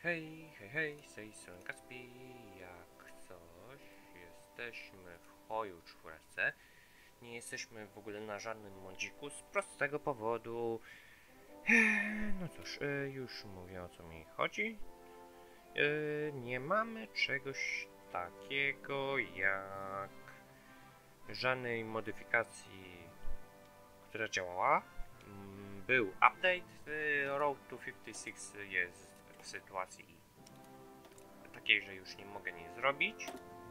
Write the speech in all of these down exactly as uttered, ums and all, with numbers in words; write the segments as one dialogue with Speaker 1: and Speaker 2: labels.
Speaker 1: Hej, hej, hej, z tej strony Kacpi, jak coś, jesteśmy w Hoju czwórce, nie jesteśmy w ogóle na żadnym modziku z prostego powodu, no cóż, już mówię, o co mi chodzi, nie mamy czegoś takiego jak żadnej modyfikacji, która działała. Był update, Road to pięćdziesiąt sześć jest w sytuacji takiej, że już nie mogę nic zrobić.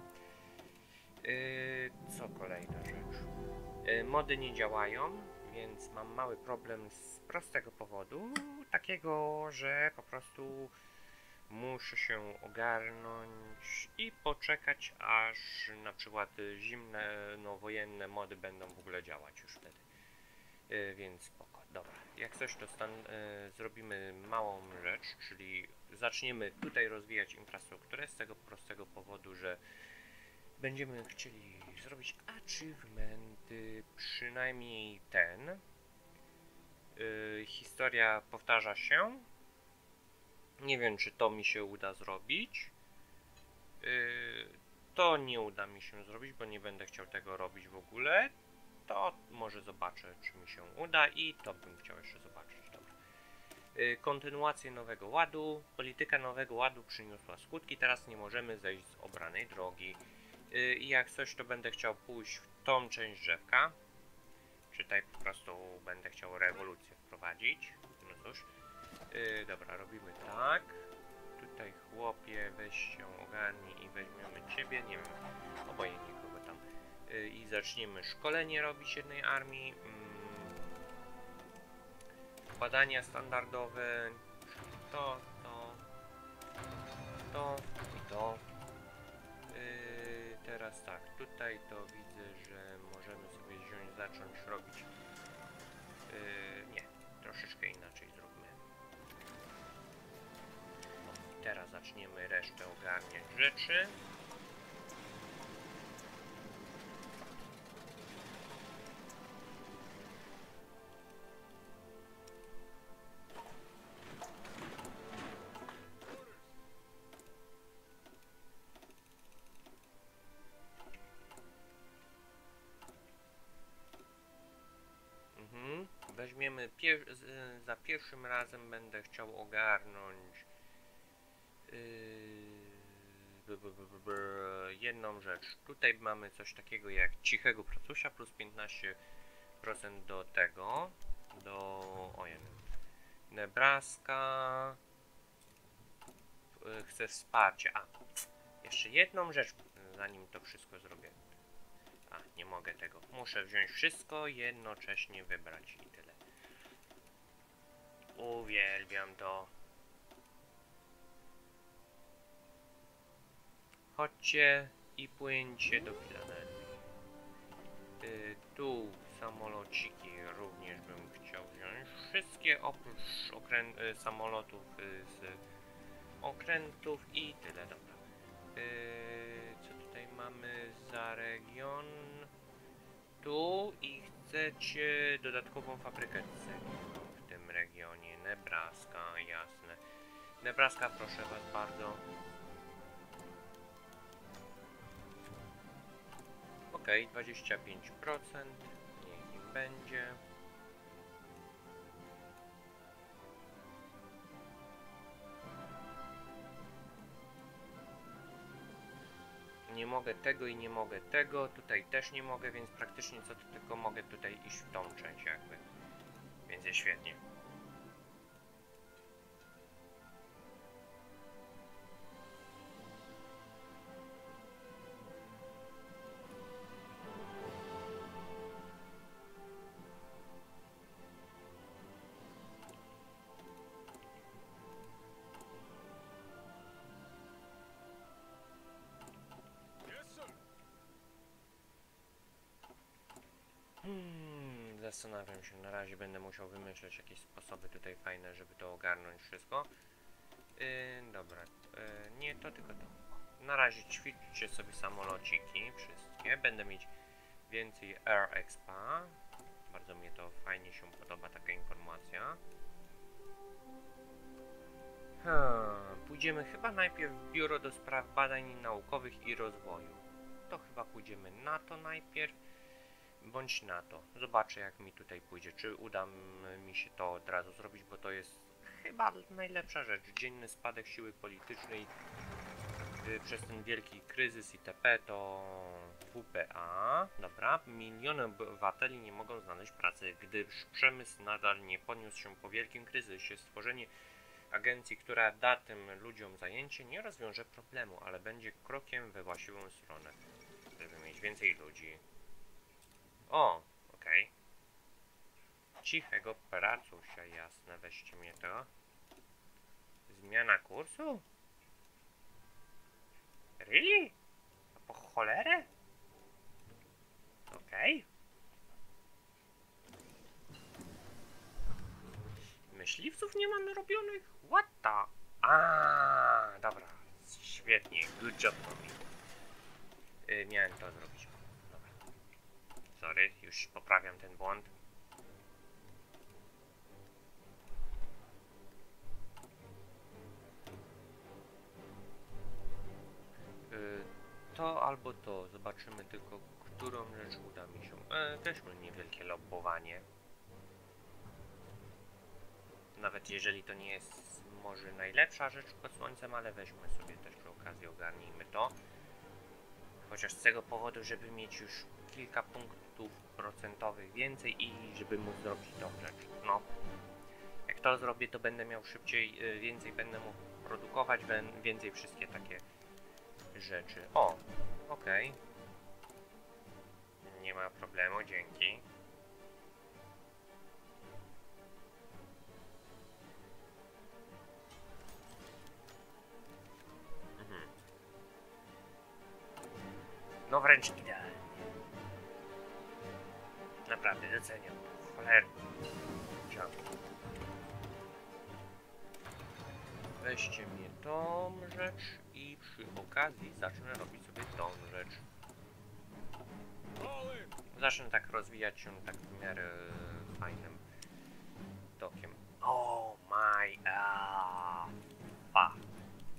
Speaker 1: Yy, co kolejna rzecz? Yy, mody nie działają, więc mam mały problem z prostego powodu, takiego, że po prostu muszę się ogarnąć i poczekać, aż na przykład zimne, no wojenne mody będą w ogóle działać już wtedy. Yy, więc spoko, dobra. Jak coś, to stan, yy, zrobimy małą rzecz, czyli zaczniemy tutaj rozwijać infrastrukturę z tego prostego powodu, że będziemy chcieli zrobić achievementy, przynajmniej ten. Yy, historia powtarza się. Nie wiem, czy to mi się uda zrobić. Yy, to nie uda mi się zrobić, bo nie będę chciał tego robić w ogóle. To może zobaczę, czy mi się uda i to bym chciał jeszcze zobaczyć. Dobra. Yy, kontynuację Nowego Ładu. Polityka Nowego Ładu przyniosła skutki. Teraz nie możemy zejść z obranej drogi. Yy, I jak coś, to będę chciał pójść w tą część drzewka. Czy tutaj po prostu będę chciał rewolucję wprowadzić. No cóż. Yy, dobra, robimy tak. Tutaj chłopie, weź się ogarnij i weźmiemy ciebie. Nie wiem, obojętnie kogo tam. Yy, I zaczniemy szkolenie robić jednej armii. Yy. Badania standardowe. To, to, to i to. Yy, teraz tak, tutaj to widzę, że możemy sobie wziąć, zacząć robić. Yy, nie, troszeczkę inaczej zróbmy. I teraz zaczniemy resztę ogarniać rzeczy. Weźmiemy pier z, za pierwszym razem będę chciał ogarnąć yy, b, b, b, b, jedną rzecz. Tutaj mamy coś takiego jak cichego pracusia plus piętnaście procent do tego, do ojej, Nebraska. Yy, chcę wsparcie. A, jeszcze jedną rzecz, zanim to wszystko zrobię. A, nie mogę tego. Muszę wziąć wszystko, jednocześnie wybrać i tyle. Uwielbiam to. Chodźcie i płyńcie do Filadelfii. Yy, tu samolociki również bym chciał wziąć. Wszystkie oprócz okręt, y, samolotów y, z okrętów i tyle, dobra. Yy, co tutaj mamy za region? Tu i chcecie dodatkową fabrykę cegieł w tym regionie. Nebraska, jasne. Nebraska, proszę was bardzo. Ok, dwadzieścia pięć procent. Niech im będzie. Nie mogę tego i nie mogę tego. Tutaj też nie mogę, więc praktycznie co to tylko mogę tutaj iść w tą część jakby. Więc jest świetnie. Hmm, zastanawiam się, na razie będę musiał wymyśleć jakieś sposoby tutaj fajne, żeby to ogarnąć wszystko. Yy, dobra, yy, nie to, tylko to. Na razie ćwiczcie sobie samolociki, wszystkie. Będę mieć więcej Air Expa. Bardzo mi to fajnie się podoba, taka informacja. Hmm, pójdziemy chyba najpierw w Biuro do Spraw Badań Naukowych i Rozwoju. To chyba pójdziemy na to najpierw, bądź na to. Zobaczę, jak mi tutaj pójdzie, czy uda mi się to od razu zrobić, bo to jest chyba najlepsza rzecz. Dzienny spadek siły politycznej yy, przez ten wielki kryzys itp. To W P A. Dobra, miliony obywateli nie mogą znaleźć pracy, gdyż przemysł nadal nie podniósł się po wielkim kryzysie. Stworzenie agencji, która da tym ludziom zajęcie, nie rozwiąże problemu, ale będzie krokiem we właściwą stronę, żeby mieć więcej ludzi. O, okej. Okay. Cichego pracusia, jasne, weźcie mnie to. Zmiana kursu? Really? A po cholerę? Okej. Okay. Myśliwców nie mamy robionych? What the? A, dobra. Świetnie, good job for me. Yy, miałem to zrobić. Dobra. Sorry, już poprawiam ten błąd. Yy, to albo to. Zobaczymy tylko, którą rzecz uda mi się. E, weźmy niewielkie lobbowanie. Nawet jeżeli to nie jest może najlepsza rzecz pod słońcem, ale weźmy sobie też przy okazji, ogarnijmy to. Chociaż z tego powodu, żeby mieć już kilka punktów procentowych więcej i żeby móc zrobić tą rzecz. No, jak to zrobię, to będę miał szybciej, więcej będę mógł produkować, więcej wszystkie takie rzeczy. O, okej. Okay. Nie ma problemu, dzięki. No wręcz idealnie. Naprawdę doceniam. Cholernie. Ciągle. Weźcie mnie tą rzecz i przy okazji zacznę robić sobie tą rzecz. Zacznę tak rozwijać się tak w miarę fajnym tokiem. Oh my ah, fuck.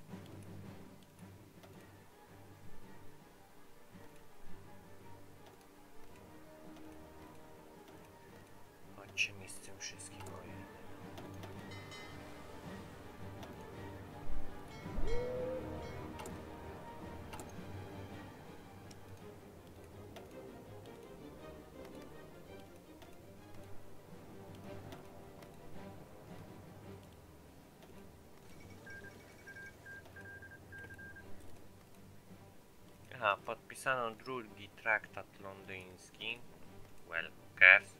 Speaker 1: Chodźcie mi z tym wszystkim, moje. Aha, podpisano drugi traktat londyński. Well, who cares?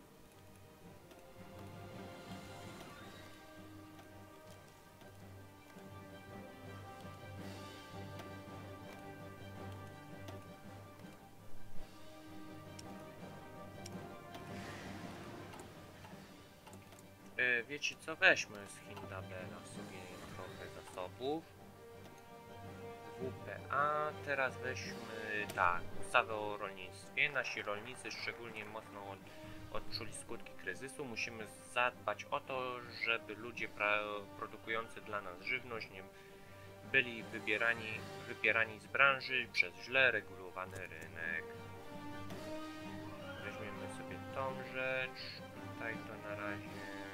Speaker 1: Yy, wiecie co? Weźmy z Hindabera sobie trochę zasobów. W P A, teraz weźmy tak, ustawę o rolnictwie. Nasi rolnicy szczególnie mocno od, odczuli skutki kryzysu. Musimy zadbać o to, żeby ludzie pra, produkujący dla nas żywność nie byli wybierani, wypierani z branży przez źle regulowany rynek. Weźmiemy sobie tą rzecz. Tutaj to na razie,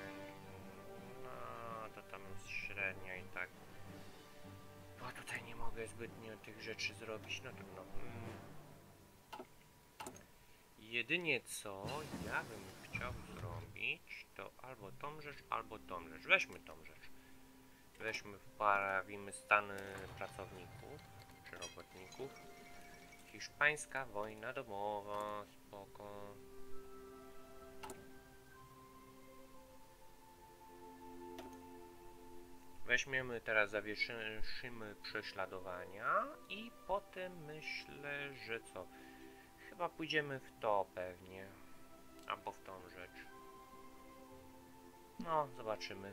Speaker 1: no to tam jest średnio i tak. Bo tutaj nie mogę zbytnio tych rzeczy zrobić, no trudno. Hmm. Jedynie co ja bym chciał zrobić, to albo tą rzecz, albo tą rzecz. Weźmy tą rzecz. Weźmy, wprawimy stany pracowników, czy robotników. Hiszpańska wojna domowa, spoko. Weźmiemy teraz, zawieszymy prześladowania i potem myślę, że co? Chyba pójdziemy w to pewnie. Albo w tą rzecz. No, zobaczymy.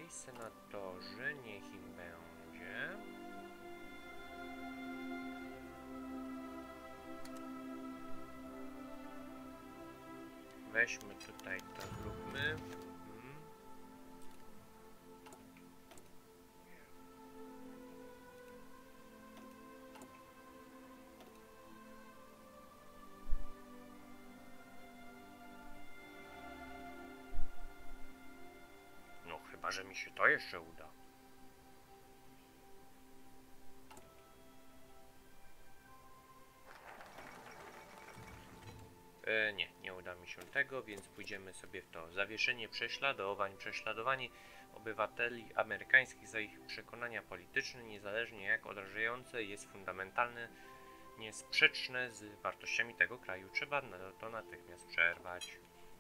Speaker 1: senatorzy, niech im będzie. Weźmy tutaj to, zróbmy. Mhm. No chyba, że mi się to jeszcze uda. E, nie, nie uda mi się tego, więc pójdziemy sobie w to. Zawieszenie prześladowań, prześladowanie obywateli amerykańskich za ich przekonania polityczne, niezależnie jak odrażające, jest fundamentalne, niesprzeczne z wartościami tego kraju. Trzeba to natychmiast przerwać.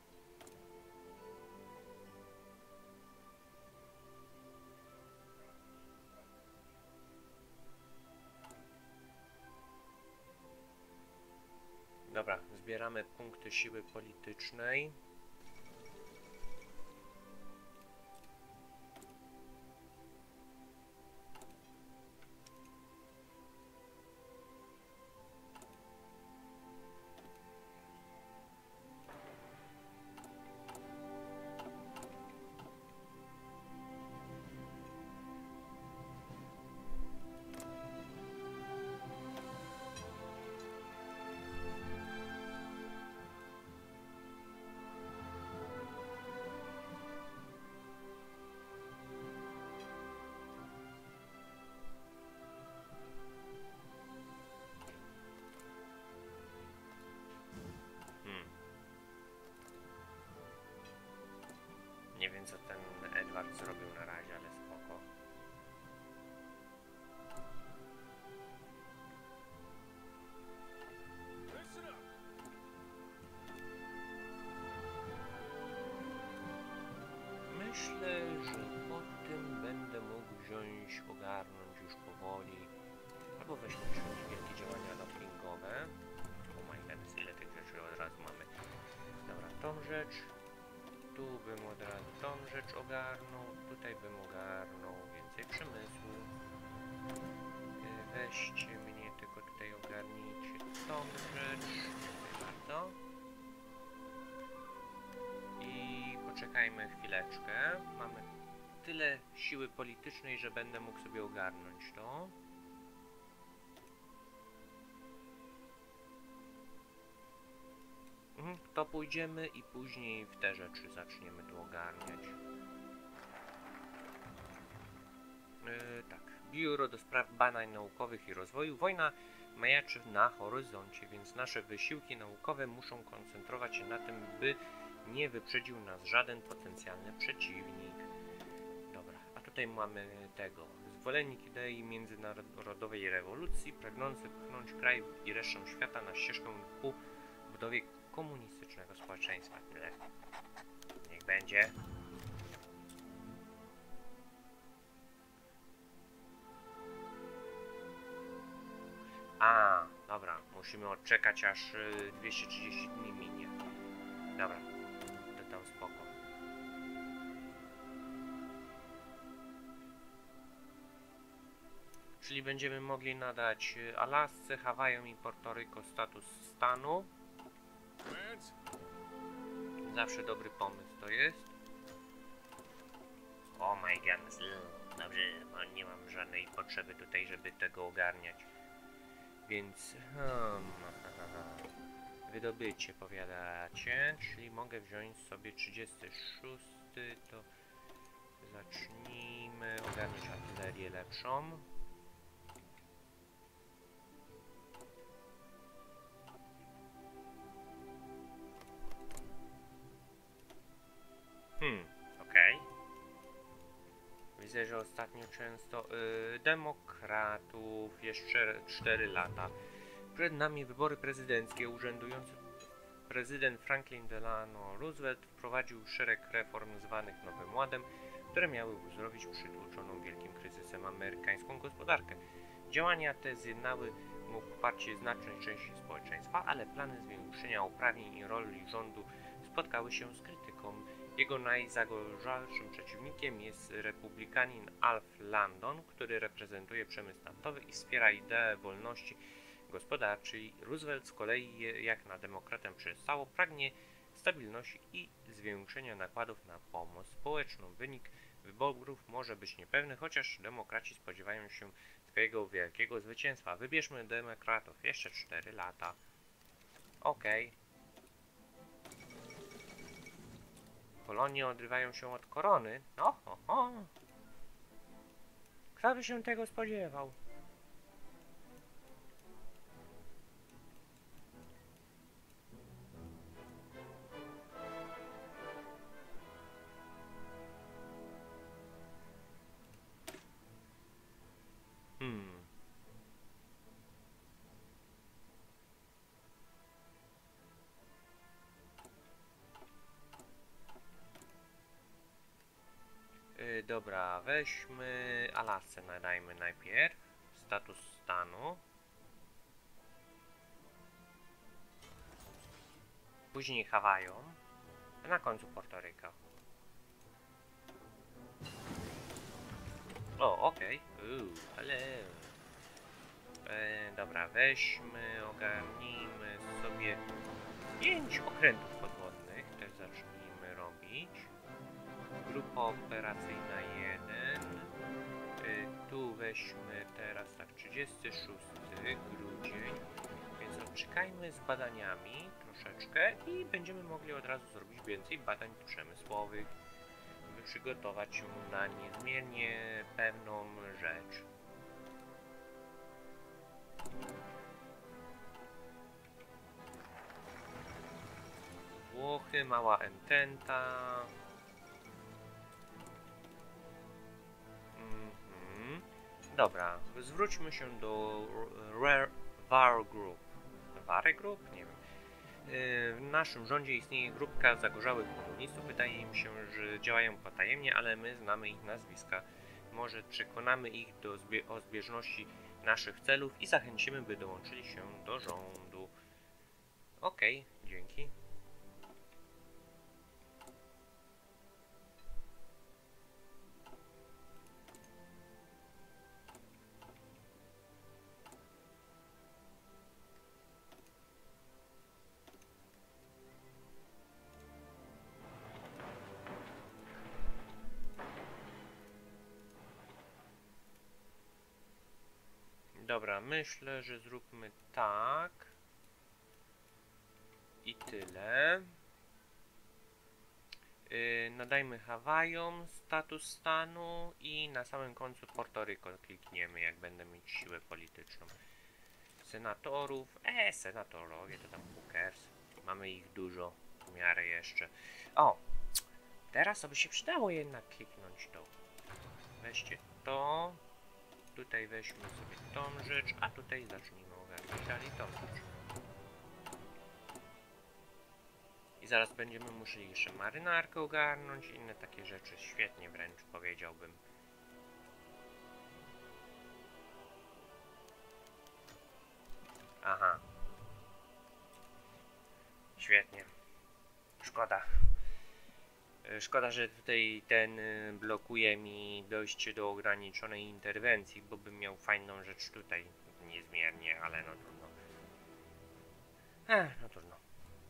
Speaker 1: Dobra, zbieramy punkty siły politycznej. Nie wiem, co ten Edward zrobił na razie, ale spoko. Myślę, że po tym będę mógł wziąć, ogarnąć już powoli. Albo weźmy już niewielkie działania dopingowe. Oh my god, ile tych rzeczy od razu mamy. Dobra, tą rzecz. Tu bym od razu tą rzecz ogarnął, tutaj bym ogarnął więcej przemysłu. Weźcie mnie, tylko tutaj ogarnijcie tą rzecz. Dziękuję bardzo. I poczekajmy chwileczkę. Mamy tyle siły politycznej, że będę mógł sobie ogarnąć to. To pójdziemy i później w te rzeczy zaczniemy tu ogarniać. Yy, tak. Biuro do spraw badań naukowych i rozwoju. Wojna majaczy na horyzoncie, więc nasze wysiłki naukowe muszą koncentrować się na tym, by nie wyprzedził nas żaden potencjalny przeciwnik. Dobra, a tutaj mamy tego. Zwolennik idei międzynarodowej rewolucji, pragnący pchnąć kraj i resztę świata na ścieżkę ku budowie komunistycznego społeczeństwa. Tyle. Niech będzie. A, dobra. Musimy odczekać, aż dwieście trzydzieści dni minie. Dobra. To tam spoko. Czyli będziemy mogli nadać Alasce, Hawajom i Porto-Rico status stanu. Zawsze dobry pomysł to jest. Oh my god, dobrze, nie mam żadnej potrzeby tutaj, żeby tego ogarniać. Więc hmm, wydobycie powiadacie, czyli mogę wziąć sobie trzydziesty szósty, to zacznijmy ogarniać artylerię lepszą. Hmm, okej. Okay. Widzę, że ostatnio często yy, demokratów, jeszcze cztery lata. Przed nami wybory prezydenckie. Urzędujący prezydent Franklin Delano Roosevelt wprowadził szereg reform zwanych Nowym Ładem, które miały uzdrowić przytłoczoną wielkim kryzysem amerykańską gospodarkę. Działania te zjednały mu poparcie znacznej części społeczeństwa, ale plany zwiększenia uprawnień i roli rządu spotkały się z krytyką. Jego najzagorzalszym przeciwnikiem jest republikanin Alf Landon, który reprezentuje przemysł naftowy i wspiera ideę wolności gospodarczej. Roosevelt z kolei, jak na demokratę przystało, pragnie stabilności i zwiększenia nakładów na pomoc społeczną. Wynik wyborów może być niepewny, chociaż demokraci spodziewają się twojego wielkiego zwycięstwa. Wybierzmy demokratów. Jeszcze cztery lata. Okej. Okay. Kolonie odrywają się od korony. O, ho, ho. Kto by się tego spodziewał? Hmm. Yy, dobra, weźmy Alasce, nadajmy najpierw status stanu. Później Hawajom, a na końcu Portoryka. O, okej. Okay. ale... E, dobra, weźmy, ogarnijmy sobie pięć okrętów podwodnych. Też zacznijmy robić. Grupa operacyjna jeden. E, tu weźmy teraz tak, trzydziesty szósty grudzień. Więc odczekajmy z badaniami troszeczkę i będziemy mogli od razu zrobić więcej badań przemysłowych. By przygotować się na niezmiernie pewną rzecz. Włochy, mała ententa. Mhm. Dobra, zwróćmy się do Rare Var Group. Vare Group? Nie wiem. W naszym rządzie istnieje grupka zagorzałych komunistów. Wydaje mi się, że działają potajemnie, ale my znamy ich nazwiska. Może przekonamy ich do zbie o zbieżności naszych celów i zachęcimy, by dołączyli się do rządu. Okej, okay, dzięki. Dobra, myślę, że zróbmy tak. I tyle. Yy, nadajmy Hawajom status stanu i na samym końcu Portoryko klikniemy, jak będę mieć siłę polityczną. Senatorów. E, senatorowie to tam hookers. Mamy ich dużo w miarę jeszcze. O! Teraz to by się przydało jednak kliknąć to. Weźcie to. Tutaj weźmy sobie tą rzecz, a tutaj zacznijmy ogarniać dalej tą rzecz. I zaraz będziemy musieli jeszcze marynarkę ogarnąć, inne takie rzeczy. Świetnie wręcz powiedziałbym. Aha. Świetnie. Szkoda. Szkoda, że tutaj ten blokuje mi dojście do ograniczonej interwencji, bo bym miał fajną rzecz tutaj niezmiernie, ale no trudno. Ech, no trudno.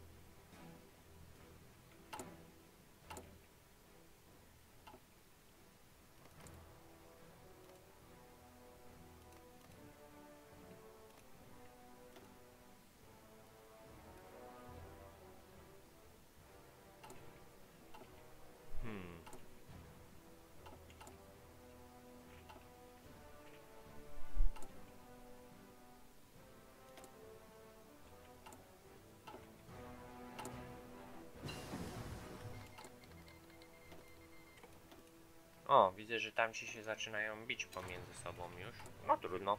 Speaker 1: O, widzę, że tamci się zaczynają bić pomiędzy sobą już. No trudno.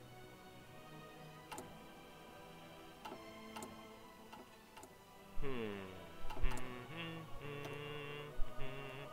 Speaker 1: Hmm. Hmm, hmm, hmm, hmm.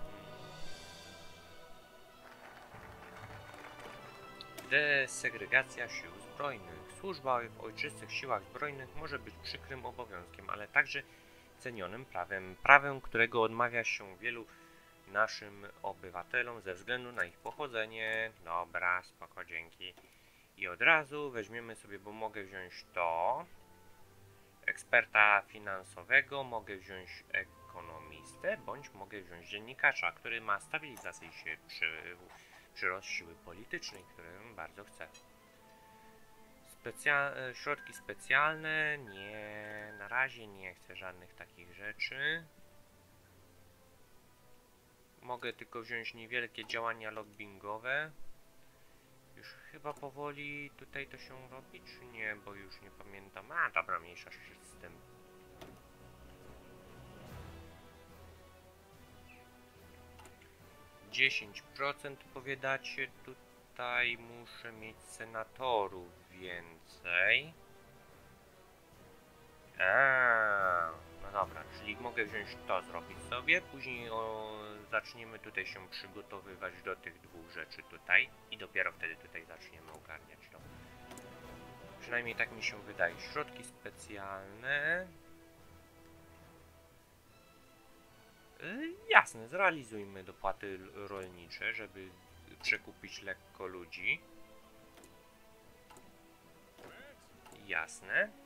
Speaker 1: Desegregacja sił zbrojnych. Służba w ojczystych siłach zbrojnych może być przykrym obowiązkiem, ale także cenionym prawem. Prawem, którego odmawia się wielu naszym obywatelom ze względu na ich pochodzenie. Dobra, spoko, dzięki. I od razu weźmiemy sobie, bo mogę wziąć to, eksperta finansowego, mogę wziąć ekonomistę, bądź mogę wziąć dziennikarza, który ma stabilizację się przy, przyrost siły politycznej, którym bardzo chcę. Specja środki specjalne, nie, na razie nie chcę żadnych takich rzeczy. Mogę tylko wziąć niewielkie działania lobbingowe. Już chyba powoli tutaj to się robi, czy nie, bo już nie pamiętam. A, dobra, mniejsza z tym. dziesięć procent powiadacie, tutaj muszę mieć senatorów więcej. A, no dobra, czyli mogę wziąć to, zrobić sobie, później o, zaczniemy tutaj się przygotowywać do tych dwóch rzeczy tutaj i dopiero wtedy tutaj zaczniemy ogarniać to. Przynajmniej tak mi się wydaje. Środki specjalne. Yy, jasne, zrealizujmy dopłaty rolnicze, żeby przekupić lekko ludzi. Jasne.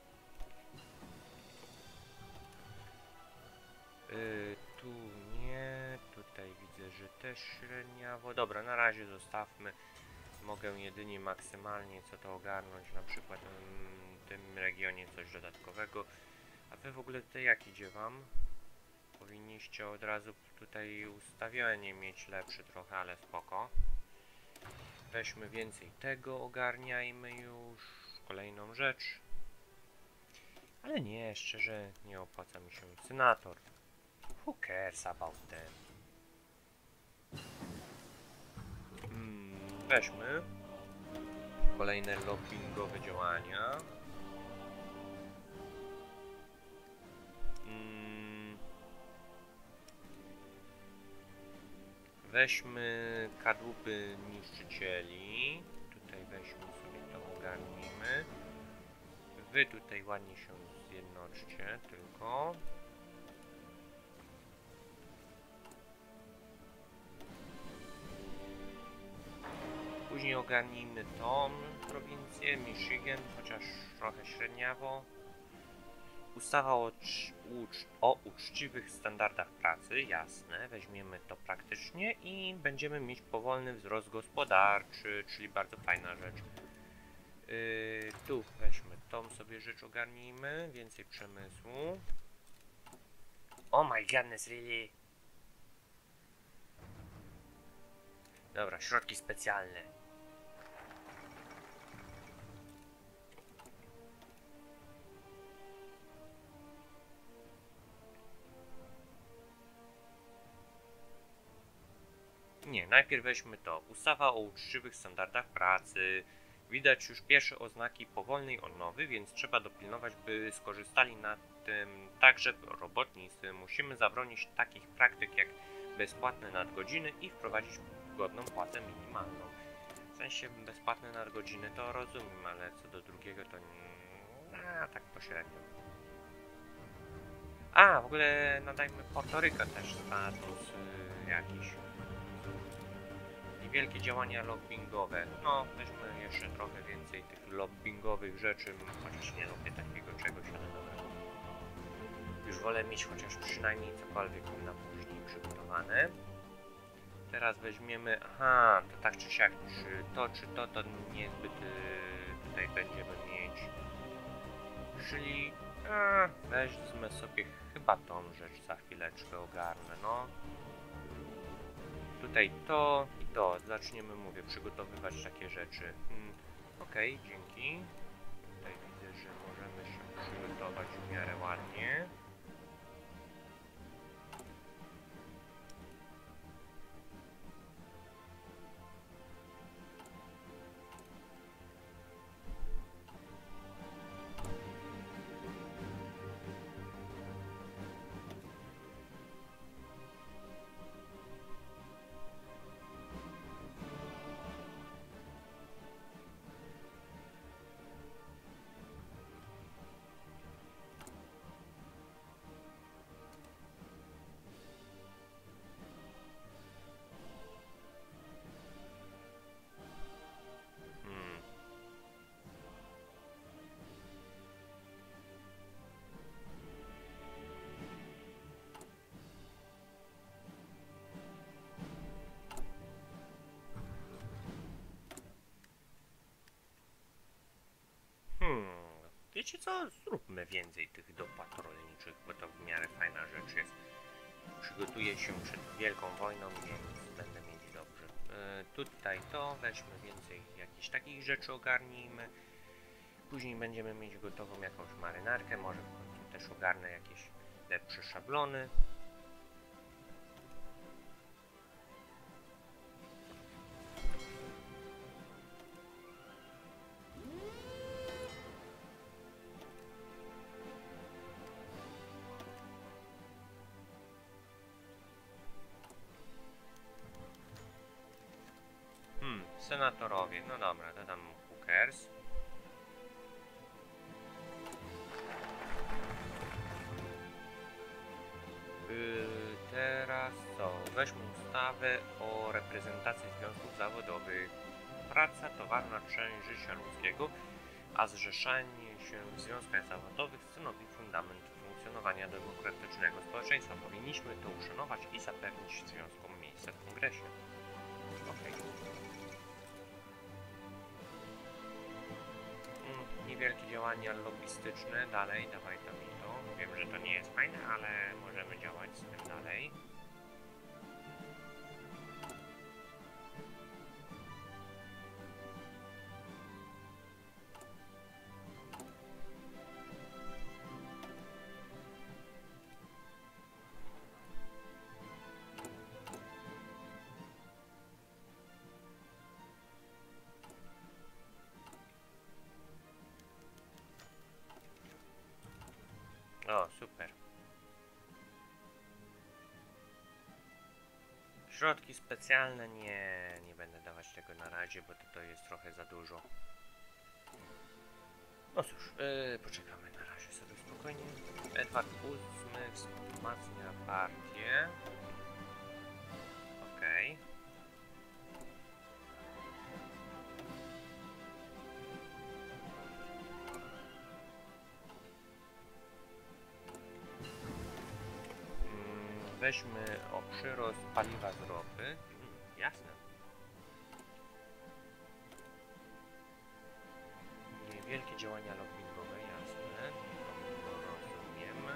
Speaker 1: Yy, tu nie, tutaj widzę, że też średniawo. Dobra, na razie zostawmy. Mogę jedynie maksymalnie co to ogarnąć, na przykład w tym regionie coś dodatkowego. A wy w ogóle tutaj jak idzie wam? Powinniście od razu tutaj ustawienie mieć lepsze trochę, ale spoko. Weźmy więcej tego, ogarniajmy już kolejną rzecz. Ale nie, szczerze nie opłaca mi się. Senator. Who cares about them? Hmm, weźmy kolejne lobbingowe działania. Hmm. Weźmy kadłuby niszczycieli. Tutaj weźmy sobie to, ogarnijmy. Wy tutaj ładnie się zjednoczcie tylko. Później ogarnijmy tą prowincję, Michigan, chociaż trochę średniawo. Ustawa o, ucz o uczciwych standardach pracy, jasne, weźmiemy to praktycznie i będziemy mieć powolny wzrost gospodarczy, czyli bardzo fajna rzecz. Yy, tu weźmy tą sobie rzecz, ogarnijmy, więcej przemysłu. Oh my goodness, really? Dobra, środki specjalne. Nie, najpierw weźmy to. Ustawa o uczciwych standardach pracy. Widać już pierwsze oznaki powolnej odnowy, więc trzeba dopilnować, by skorzystali na tym także robotnicy. Musimy zabronić takich praktyk jak bezpłatne nadgodziny i wprowadzić godną płacę minimalną. W sensie bezpłatne nadgodziny to rozumiem, ale co do drugiego to nie, a, tak pośrednio. A, w ogóle nadajmy Porto Rico też status yy, jakiś. Wielkie działania lobbingowe. No, weźmy jeszcze trochę więcej tych lobbingowych rzeczy, chociaż nie lubię takiego czegoś, ale dobra. Już wolę mieć chociaż przynajmniej cokolwiek na później przygotowane. Teraz weźmiemy, aha, to tak czy siak, czy to, czy to, to niezbyt yy, tutaj będziemy mieć. Czyli, a, weźmy sobie chyba tą rzecz za chwileczkę ogarnę, no. Tutaj to i to. Zaczniemy, mówię, przygotowywać takie rzeczy. Hmm. Okej, okay, dzięki. Tutaj widzę, że możemy się przygotować w miarę ładnie. wiecie co? Zróbmy więcej tych dopłat rolniczych, bo to w miarę fajna rzecz jest. Przygotuję się przed Wielką Wojną, więc będę mieć dobrze. Yy, tutaj to, weźmy więcej jakichś takich rzeczy ogarnijmy. Później będziemy mieć gotową jakąś marynarkę, może w końcu też ogarnę jakieś lepsze szablony. Hmm, senatorowie, no dobra, dodam hookers. Yy, teraz co? Weźmy ustawę o reprezentacji związków zawodowych. Praca, towarna część życia ludzkiego, a zrzeszanie się w związkach zawodowych stanowi fundament funkcjonowania demokratycznego społeczeństwa. Powinniśmy to uszanować i zapewnić związkom miejsce w kongresie. Okej. Mm, niewielkie działania lobbystyczne. Dalej, dawaj to mi to. Wiem, że to nie jest fajne, ale możemy działać z tym dalej. O, super. Środki specjalne nie, nie będę dawać tego na razie, bo to, to jest trochę za dużo. No cóż, yy, poczekamy na razie sobie spokojnie. Edward ósmy wzmacnia partię. Okej. Okay. Weźmy o przyrost paliwa z ropy. Hmm, jasne. Niewielkie działania lobbingowe, jasne. Rozumiem.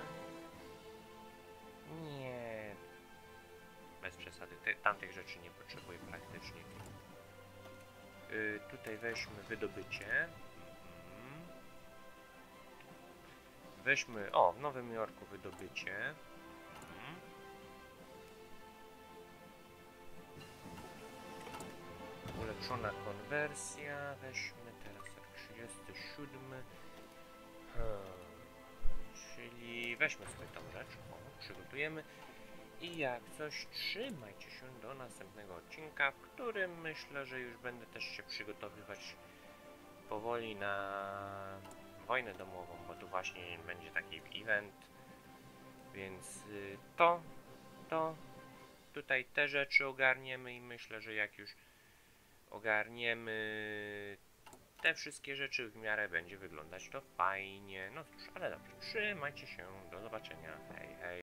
Speaker 1: Nie. Bez przesady. Te, tamtych rzeczy nie potrzebuję praktycznie. Yy, tutaj weźmy wydobycie. Mhm. Weźmy, o, w Nowym Jorku wydobycie. Mhm. Ulepszona konwersja. Weźmy teraz trzydziesty siódmy. Hmm. Czyli weźmy sobie tą rzecz. O, przygotujemy. I jak coś, trzymajcie się do następnego odcinka, w którym myślę, że już będę też się przygotowywać powoli na wojnę domową, bo tu właśnie będzie taki event, więc to, to, tutaj te rzeczy ogarniemy i myślę, że jak już ogarniemy te wszystkie rzeczy, w miarę będzie wyglądać to fajnie. No cóż, ale dobrze, trzymajcie się, do zobaczenia, hej, hej.